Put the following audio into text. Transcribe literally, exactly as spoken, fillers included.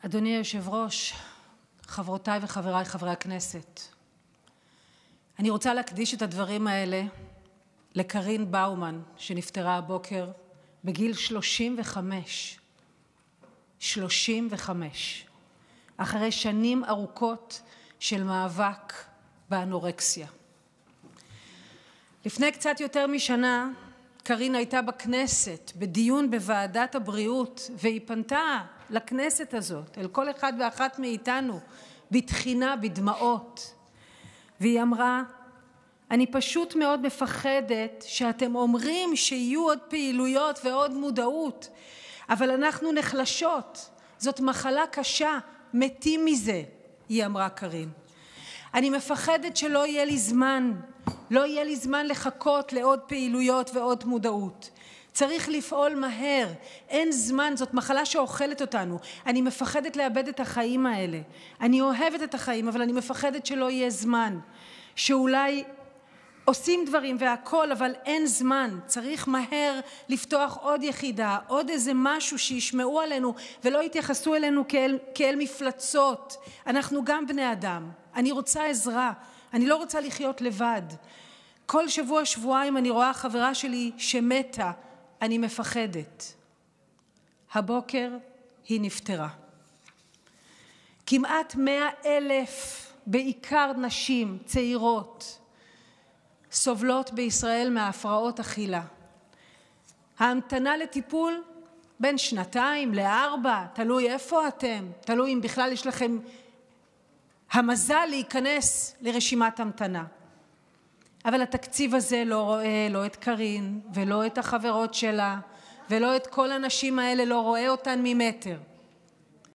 אדוני היושב-ראש, חברותיי וחבריי חברי הכנסת, אני רוצה להקדיש את הדברים האלה לקרין באומן, שנפטרה הבוקר בגיל שלושים וחמש. שלושים וחמש. אחרי שנים ארוכות של מאבק באנורקסיה. לפני קצת יותר משנה, קרין הייתה בכנסת, בדיון בוועדת הבריאות, והיא פנתה לכנסת הזאת, אל כל אחד ואחת מאיתנו, בתחינה, בדמעות. והיא אמרה, אני פשוט מאוד מפחדת שאתם אומרים שיהיו עוד פעילויות ועוד מודעות, אבל אנחנו נחלשות, זאת מחלה קשה, מתים מזה, היא אמרה קרין. אני מפחדת שלא יהיה לי זמן, לא יהיה לי זמן לחכות לעוד פעילויות ועוד מודעות. צריך לפעול מהר, אין זמן, זאת מחלה שאוכלת אותנו. אני מפחדת לאבד את החיים האלה. אני אוהבת את החיים, אבל אני מפחדת שלא יהיה זמן. שאולי עושים דברים והכל, אבל אין זמן. צריך מהר לפתוח עוד יחידה, עוד איזה משהו שישמעו עלינו, ולא יתייחסו אלינו כאל, כאל מפלצות. אנחנו גם בני אדם. אני רוצה עזרה. אני לא רוצה לחיות לבד. כל שבוע, שבועיים אני רואה חברה שלי שמתה. אני מפחדת. הבוקר היא נפטרה. כמעט מאה אלף, בעיקר נשים צעירות, סובלות בישראל מהפרעות אכילה. ההמתנה לטיפול בין שנתיים לארבע, תלוי איפה אתם, תלוי אם בכלל יש לכם המזל להיכנס לרשימת המתנה. אבל התקציב הזה לא רואה לא את קרין ולא את החברות שלה ולא את כל הנשים האלה, לא רואה אותן ממטר.